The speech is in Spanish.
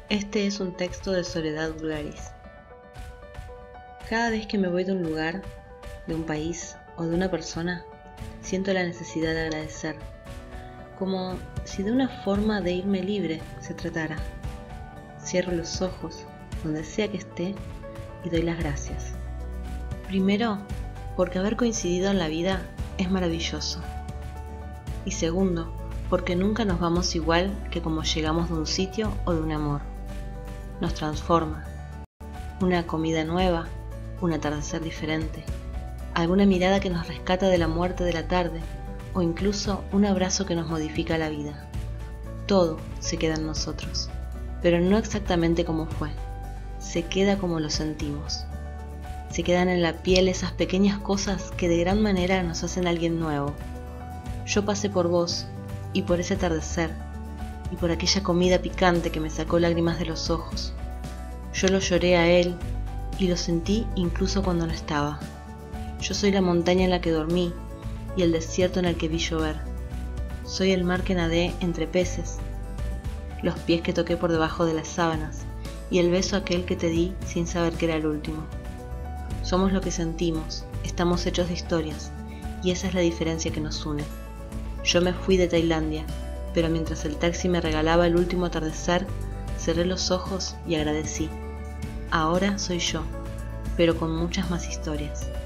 Este es un texto de Soledad Gularis. Cada vez que me voy de un lugar, de un país o de una persona, siento la necesidad de agradecer, como si de una forma de irme libre se tratara. Cierro los ojos, donde sea que esté, y doy las gracias. Primero, porque haber coincidido en la vida es maravilloso. Y segundo, porque nunca nos vamos igual que como llegamos de un sitio o de un amor. Nos transforma. Una comida nueva, un atardecer diferente, alguna mirada que nos rescata de la muerte de la tarde, o incluso un abrazo que nos modifica la vida. Todo se queda en nosotros, pero no exactamente como fue. Se queda como lo sentimos. Se quedan en la piel esas pequeñas cosas que de gran manera nos hacen alguien nuevo. Yo pasé por vos, y por ese atardecer, y por aquella comida picante que me sacó lágrimas de los ojos. Yo lo lloré a él, y lo sentí incluso cuando no estaba. Yo soy la montaña en la que dormí, y el desierto en el que vi llover. Soy el mar que nadé entre peces, los pies que toqué por debajo de las sábanas, y el beso aquel que te di sin saber que era el último. Somos lo que sentimos, estamos hechos de historias, y esa es la diferencia que nos une. Yo me fui de Tailandia, pero mientras el taxi me regalaba el último atardecer, cerré los ojos y agradecí. Ahora soy yo, pero con muchas más historias.